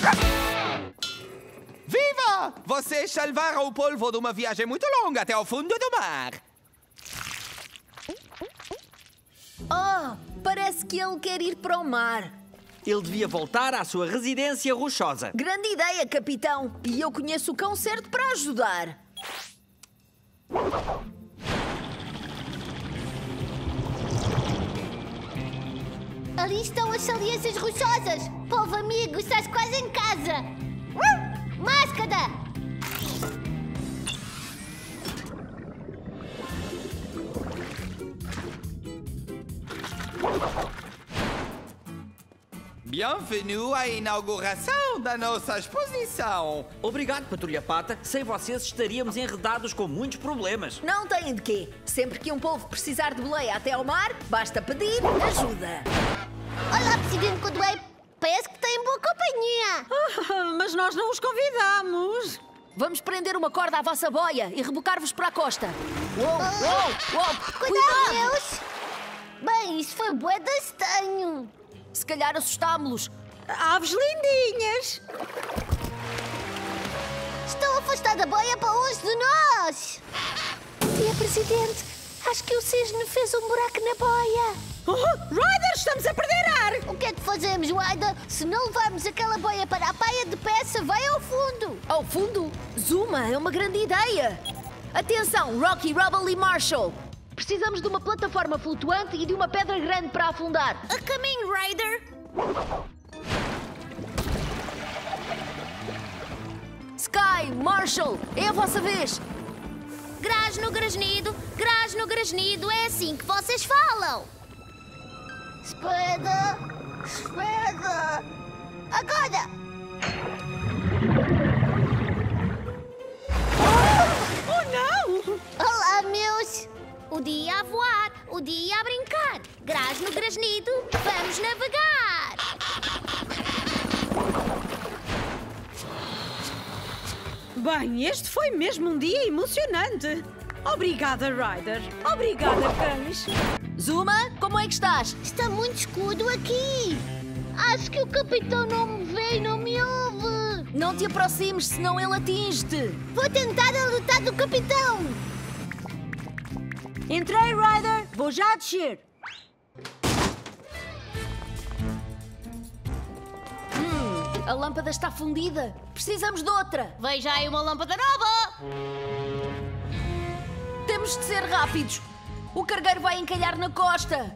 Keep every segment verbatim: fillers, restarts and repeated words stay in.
Viva! Vocês salvaram o polvo de uma viagem muito longa até ao fundo do mar. Oh, parece que ele quer ir para o mar. Ele devia voltar à sua residência rochosa. Grande ideia, capitão. E eu conheço o cão certo para ajudar. Ali estão as saliências rochosas. Povo amigo, estás quase em casa. Máscara! Bienvenue à inauguração da nossa exposição. Obrigado, Patrulha Pata. Sem vocês estaríamos enredados com muitos problemas. Não têm de quê. Sempre que um polvo precisar de boleia até ao mar, basta pedir ajuda. Olá, Presidente Codway. Parece que tem boa companhia. Ah, mas nós não os convidamos. Vamos prender uma corda à vossa boia e rebocar-vos para a costa. Uou, uou, uou. Cuidado, meus. Bem, isso foi bué de estranho. Se calhar assustámo-los. Aves lindinhas. Estão a afastar da boia para longe de nós. Senhor Presidente, acho que o cisne fez um buraco na boia. Oh, Ryder, estamos a perder ar. O que é que fazemos, Ryder? Se não levarmos aquela boia para a praia depressa, vai ao fundo. Ao fundo? Zuma, é uma grande ideia. Atenção, Rocky, Rubble e Marshall. Precisamos de uma plataforma flutuante e de uma pedra grande para afundar. A caminho, Ryder. Sky, Marshall, é a vossa vez. Grás no grasnido, grás no grasnido, é assim que vocês falam. Espera, espera. Agora! Oh, não! Olá, meus. O dia a voar, o dia a brincar. Grás no grasnido, vamos navegar. Bem, este foi mesmo um dia emocionante. Obrigada, Ryder. Obrigada, cães. Zuma, como é que estás? Está muito escuro aqui. Acho que o capitão não me vê e não me ouve. Não te aproximes, senão ele atinge-te. Vou tentar a lutar do capitão. Entrei, Ryder. Vou já descer. Hum, a lâmpada está fundida. Precisamos de outra. Veja aí uma lâmpada nova. Temos de ser rápidos. O cargueiro vai encalhar na costa.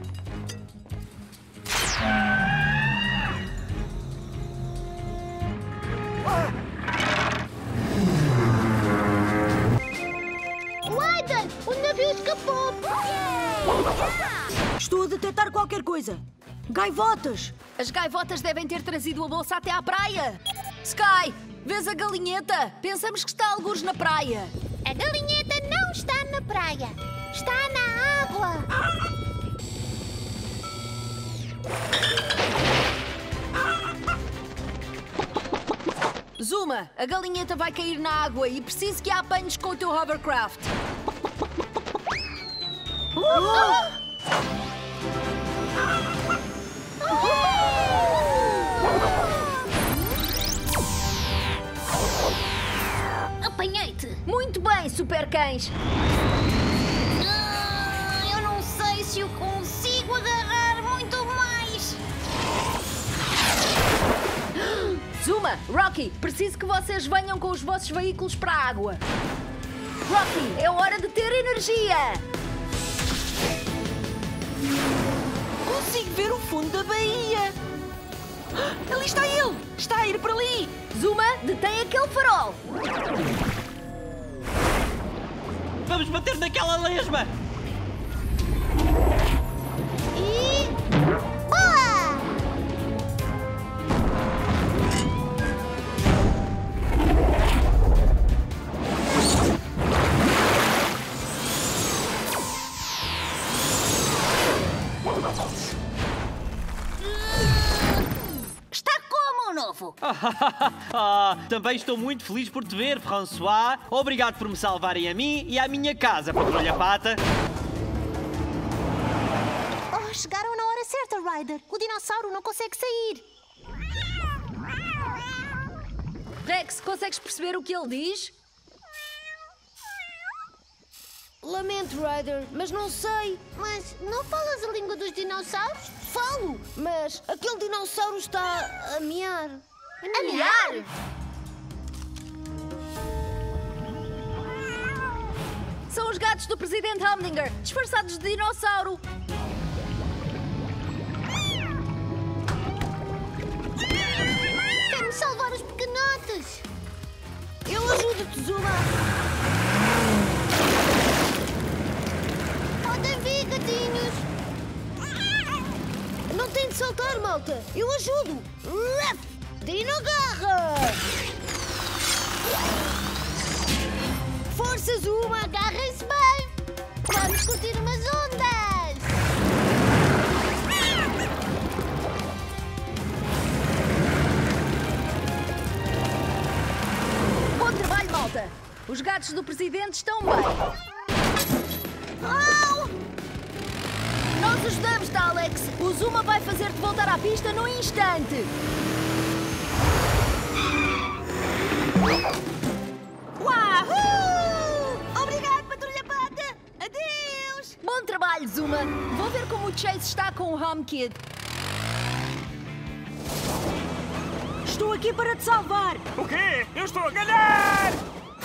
Ryder, o navio escapou. Estou a detectar qualquer coisa. Gaivotas. As gaivotas devem ter trazido a bolsa até à praia. Sky, vês a galinheta? Pensamos que está algures na praia. A galinheta não está na praia. Está na água. Zuma, a galinheta vai cair na água e preciso que a apanhes com o teu hovercraft. Oh! Apanhei-te. Muito bem, super cães. Ah, eu não sei se eu consigo agarrar muito mais. Zuma, Rocky, preciso que vocês venham com os vossos veículos para a água. Rocky, é hora de ter energia. Consigo ver o fundo da baía. Ah, ali está ele. Está a ir para ali. Zuma, detém aquele farol. Vamos bater naquela lesma. E... boa! Está como, novo? Ah, também estou muito feliz por te ver, François. Obrigado por me salvarem a mim e à minha casa, Patrulha Pata. Oh, chegaram na hora certa, Ryder. O dinossauro não consegue sair. Alex, consegues perceber o que ele diz? Lamento, Ryder, mas não sei. Mas não falas a língua dos dinossauros? Falo, mas aquele dinossauro está a miar. A miar? São os gatos do Presidente Humdinger, disfarçados de dinossauro. Quero salvar os pequenotes. Eu ajudo-te, Zuma. Podem vir, gatinhos. Não tem de saltar, malta. Eu ajudo. Dino Garra! Força, Zuma, agarrem-se bem. Vamos curtir umas ondas. Bom trabalho, malta. Os gatos do Presidente estão bem. Oh! Nós ajudamos-te, Alex. O Zuma vai fazer-te voltar à pista num instante. Wahoo! Obrigado, Patrulha Pata. Adeus. Bom trabalho, Zuma. Vou ver como o Chase está com o Home Kid. Estou aqui para te salvar. O quê? Eu estou a ganhar!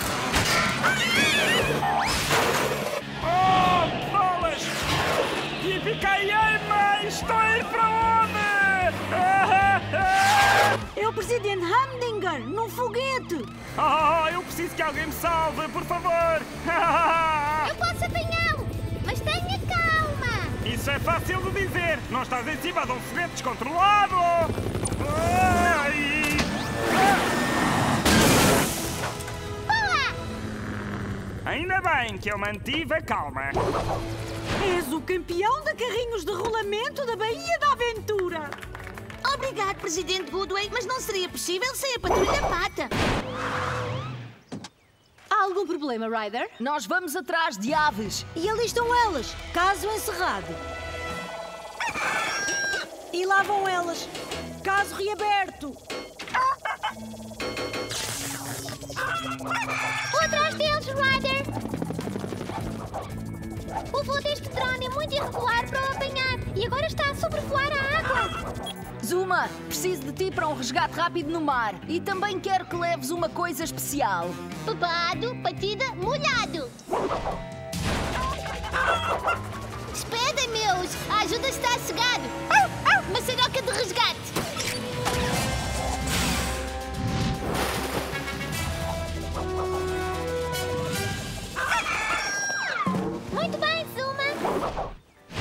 Oh, bolas! E fiquei em Estou a ir para onde? É o Presidente Humdinger, num foguete. Oh, eu preciso que alguém me salve, por favor! Eu posso apanhá-lo, mas tenha calma. Isso é fácil de dizer. Não estás em cima de um foguete descontrolado. Ai! Ainda bem que eu mantive a calma. És o campeão de carrinhos de rolamento da Baía da Aventura. Obrigado, Presidente Goodway, mas não seria possível sem a Patrulha Pata. Há algum problema, Ryder? Nós vamos atrás de aves. E ali estão elas, caso encerrado. E lá vão elas, caso reaberto. Vou atrás deles, Ryder. O voo deste drone é muito irregular para o apanhar e agora está a sobrevoar a água. Zuma, preciso de ti para um resgate rápido no mar. E também quero que leves uma coisa especial. Bebado, batida, molhado. Despedem, meus! A ajuda está a chegar. Maçaroca de resgate. Muito bem, Zuma.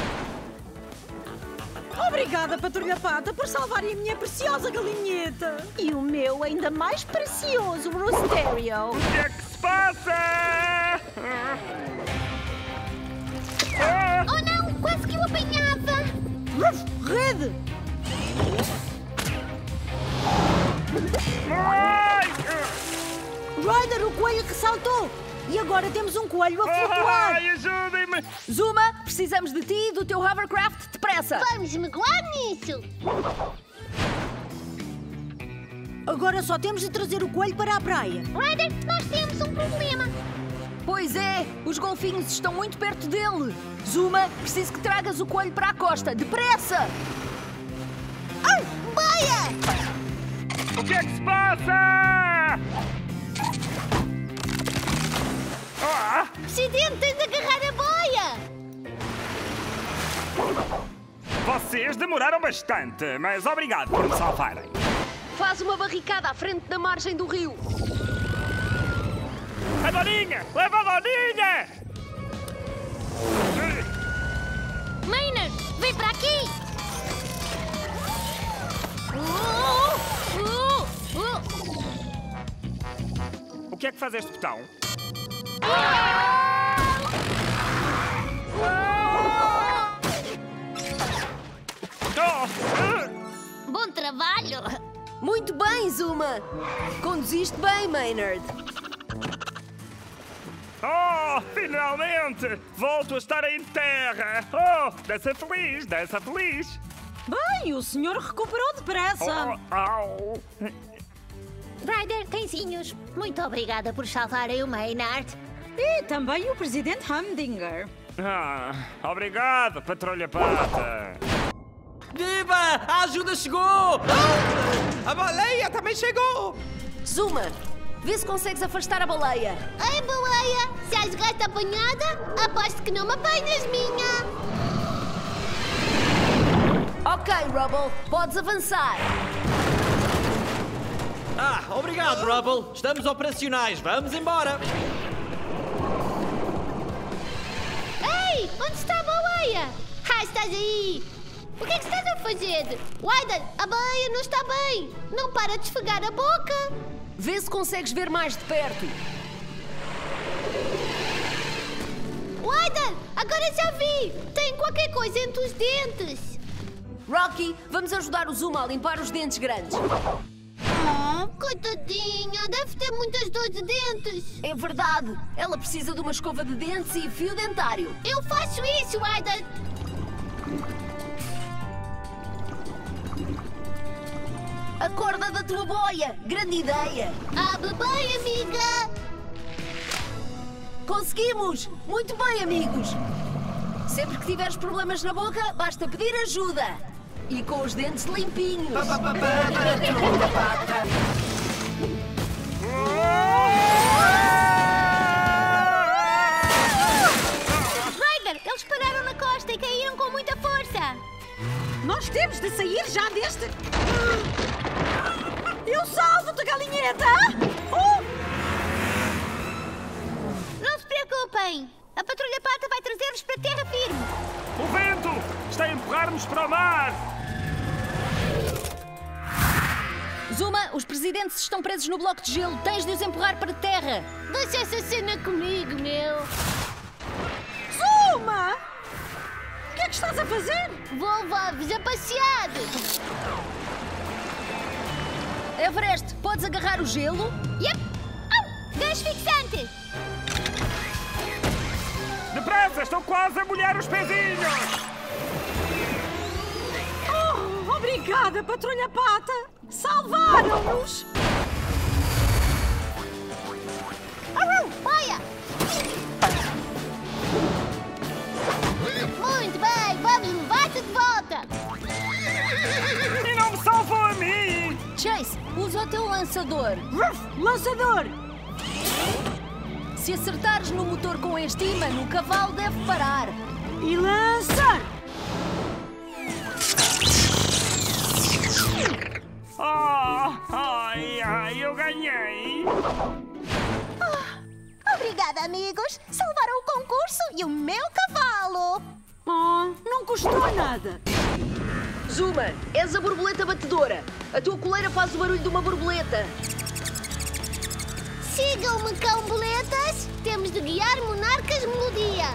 Obrigada, Patrulha Pata, por salvarem a minha preciosa galinheta. E o meu ainda mais precioso Rosterio. O que é que se passa? Oh, não! Quase que o apanhava. Rede! Ai! Ryder, o coelho ressaltou. E agora temos um coelho a flutuar. Ai, ajudem-me! Zuma, precisamos de ti e do teu hovercraft depressa. Vamos mergulhar nisso. Agora só temos de trazer o coelho para a praia. Ryder, nós temos um problema. Pois é, os golfinhos estão muito perto dele. Zuma, preciso que tragas o coelho para a costa. Depressa! Ai, boia! O que é que se passa? Ah! Presidente, tens de agarrar a boia. Vocês demoraram bastante, mas obrigado por me salvarem. Faz uma barricada à frente da margem do rio. A Doninha! Leva a Doninha! Maynard, vem para aqui. Uh, uh, uh. O que é que faz este botão? Oh! Bom trabalho. Muito bem, Zuma. Conduziste bem, Maynard. Oh, finalmente! Volto a estar em terra! Oh, dança feliz, dança feliz! Bem, o senhor recuperou depressa. Oh, au. Ryder, cãezinhos, muito obrigada por salvarem o Maynard. E também o presidente Humdinger. Ah, obrigado, Patrulha Pata. Viva! A ajuda chegou! Ah! A baleia também chegou! Zuma, vê se consegues afastar a baleia. Ei, baleia, se és gata apanhada, aposto que não me apanhas, minha. Ok, Rubble, podes avançar. Ah, obrigado, Rubble. Estamos operacionais. Vamos embora. Ei, onde está a baleia? Ah, estás aí. O que é que estás a fazer? Ryder, a baleia não está bem. Não para de esfregar a boca. Vê se consegues ver mais de perto. Ryder, agora já vi. Tem qualquer coisa entre os dentes. Rocky, vamos ajudar o Zuma a limpar os dentes grandes. Oh, coitadinha, deve ter muitas dores de dentes. É verdade, ela precisa de uma escova de dentes e fio dentário. Eu faço isso, Ryder. A corda da tua boia, grande ideia. Abre bem, amiga. Conseguimos! Muito bem, amigos. Sempre que tiveres problemas na boca, basta pedir ajuda. E com os dentes limpinhos. Ryder, eles pararam na costa e caíram com muita força. Nós temos de sair já deste... Eu salvo-te, galinheta! Oh! Não se preocupem. A Patrulha Pata vai trazer-nos para terra firme. O vento está a empurrar-nos para o mar. Zuma, os presidentes estão presos no bloco de gelo. Tens de os empurrar para terra. Deixa essa cena comigo, meu. Zuma! O que é que estás a fazer? Vou levar-vos a passear. Everest, podes agarrar o gelo? Yep. Oh, gás fixante. Depressa, estão quase a molhar os pezinhos. Oh, obrigada, Patrulha Pata! Salvaram-nos! Olha! Muito bem, vamos levar-te de volta. E não me salvou a mim. Chase, usa o teu lançador. Ruff, lançador! Se acertares no motor com este imã, o cavalo deve parar. E lançar! Oh, ai, ai, eu ganhei. Obrigada, amigos. Salvaram o concurso e o meu cavalo. Oh, não custou nada. Zuma, és a borboleta batedora. A tua coleira faz o barulho de uma borboleta. Sigam-me, cão-boletas. Temos de guiar monarcas melodia.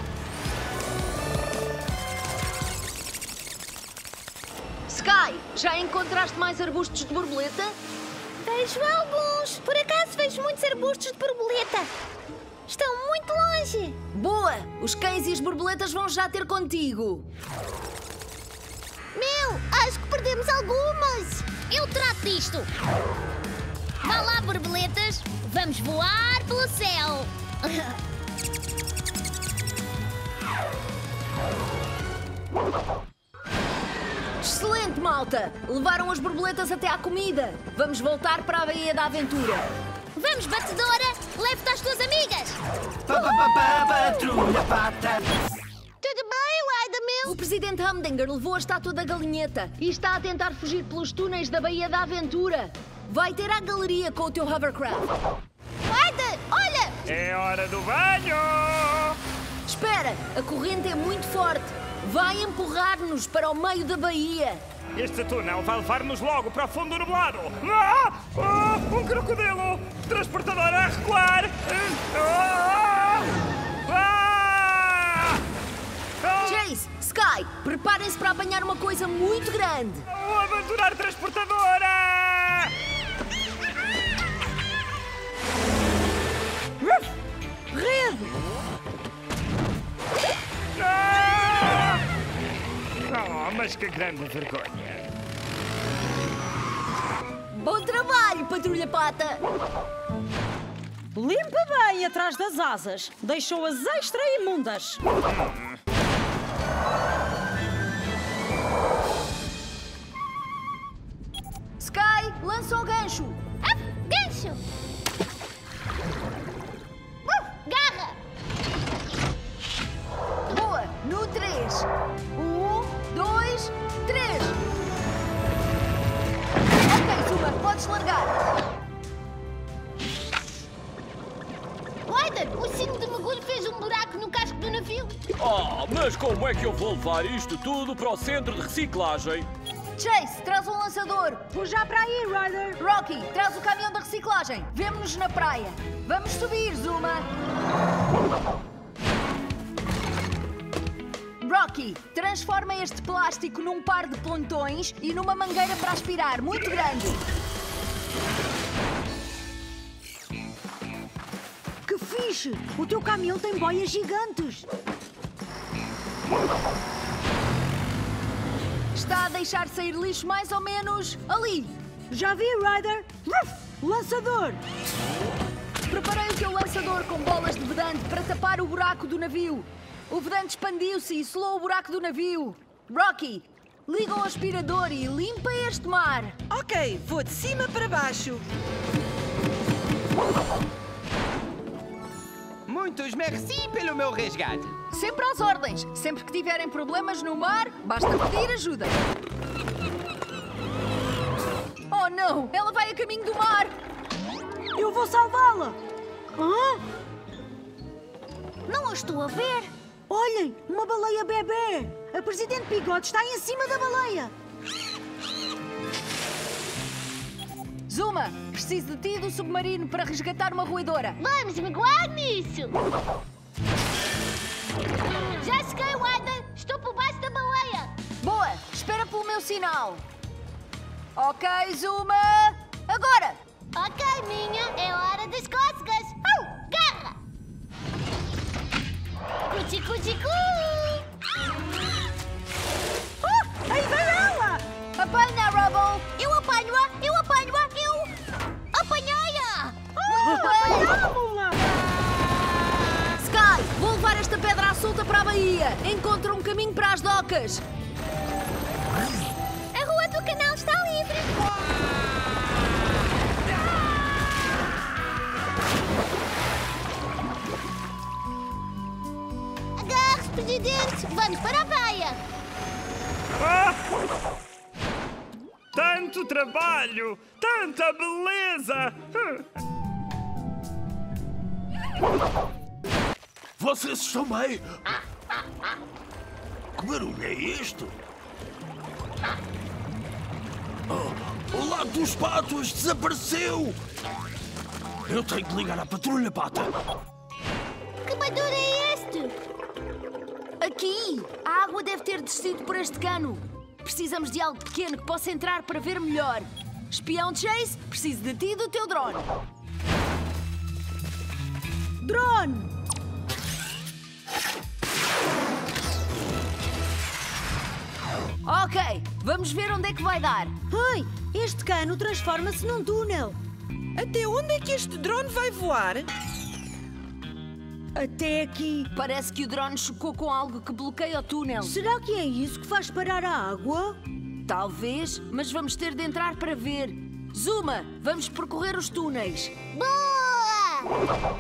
Sky, já encontraste mais arbustos de borboleta? Vejo alguns. Por acaso vejo muitos arbustos de borboleta. Estão muito longe. Boa! Os cães e as borboletas vão já ter contigo. Meu, acho que perdemos algumas. Eu trato disto. Vá lá, borboletas. Vamos voar pelo céu. Excelente, malta! Levaram as borboletas até à comida. Vamos voltar para a Baía da Aventura. Vamos, batedora. Leve-te às tuas amigas. Patrulha Pata! Tudo bem, Ryder, meu? O presidente Humdinger levou a estátua da galinheta e está a tentar fugir pelos túneis da Baía da Aventura. Vai ter à galeria com o teu hovercraft. Ryder, olha! É hora do banho. Espera, a corrente é muito forte. Vai empurrar-nos para o meio da baía. Este túnel vai levar-nos logo para o fundo nublado. Ah! Ah! Um crocodilo! Transportador a recuar! Ah! Ah! Ah! Chase, Sky, preparem-se para apanhar uma coisa muito grande. Vou abandonar a transportadora! Rede! Ah! Oh, mas que grande vergonha! Bom trabalho, Patrulha Pata! Limpa bem atrás das asas. Deixou-as extra imundas. Sky, lança o gancho! Ah, gancho! Uh, garra! Boa! No três. Um, dois, três. Ok, Zuma, podes largar. Widen, o sino de mergulho fez um buraco no casco do navio. Ah, mas como é que eu vou levar isto tudo para o centro de reciclagem? Chase, traz um lançador. Vou já para aí, Ryder. Rocky, traz o caminhão da reciclagem. Vemo-nos na praia. Vamos subir, Zuma. Rocky, transforma este plástico num par de pontões e numa mangueira para aspirar, muito grande. Que fixe! O teu caminhão tem boias gigantes. Está a deixar sair lixo mais ou menos ali. Já vi, Ryder. Ruf! Lançador! Preparei o teu lançador com bolas de vedante para tapar o buraco do navio. O vedante expandiu-se e selou o buraco do navio. Rocky, liga o aspirador e limpa este mar. Ok, vou de cima para baixo. Muitos merci pelo meu resgate. Sempre às ordens. Sempre que tiverem problemas no mar, basta pedir ajuda. Oh não, ela vai a caminho do mar. Eu vou salvá-la. Hã? Não a estou a ver. Olhem, uma baleia bebê. A Presidente Bigode está em cima da baleia. Zuma, preciso de ti e do submarino para resgatar uma roedora. Vamos magoar nisso. Já cheguei, Widen. Estou por baixo da baleia. Boa, espera pelo meu sinal. Ok, Zuma. Agora. Ok, minha. É hora das cócegas. Au, garra. Cuchi, cuchi, cu. Oh, aí vai ela! Apanha, Rubble. Eu apanho-a, eu apanho-a, eu apanhei-a. Apanhámo-la! Sky, vou levar esta pedra à solta para a baía. Encontra um caminho para as docas. A rua do canal está livre. Agarre-se, Presidente. Vamos para a praia. Ah! Tanto trabalho! Tanta beleza! Vocês estão bem? Que barulho é este? Oh, o Lago dos Patos desapareceu! Eu tenho que ligar à Patrulha Pata. Que barulho é este? Aqui! A água deve ter descido por este cano. Precisamos de algo pequeno que possa entrar para ver melhor. Espião Chase, preciso de ti e do teu drone. Drone! Ok, vamos ver onde é que vai dar. Ai, este cano transforma-se num túnel. Até onde é que este drone vai voar? Até aqui. Parece que o drone chocou com algo que bloqueia o túnel. Será que é isso que faz parar a água? Talvez, mas vamos ter de entrar para ver. Zuma, vamos percorrer os túneis. Boa!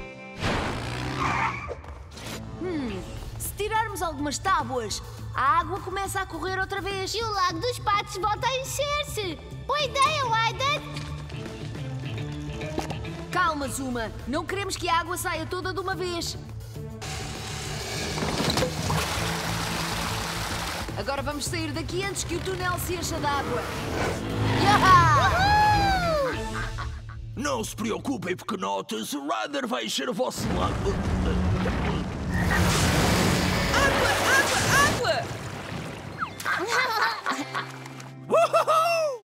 Hum, se tirarmos algumas tábuas, a água começa a correr outra vez. E o Lago dos Patos volta a encher-se. Boa ideia, Widen. Calma, Zuma. Não queremos que a água saia toda de uma vez. Agora vamos sair daqui antes que o túnel se encha de água. Yaha! Não se preocupem, pequenotes. O Ryder vai encher o vosso lago. Água, água, água!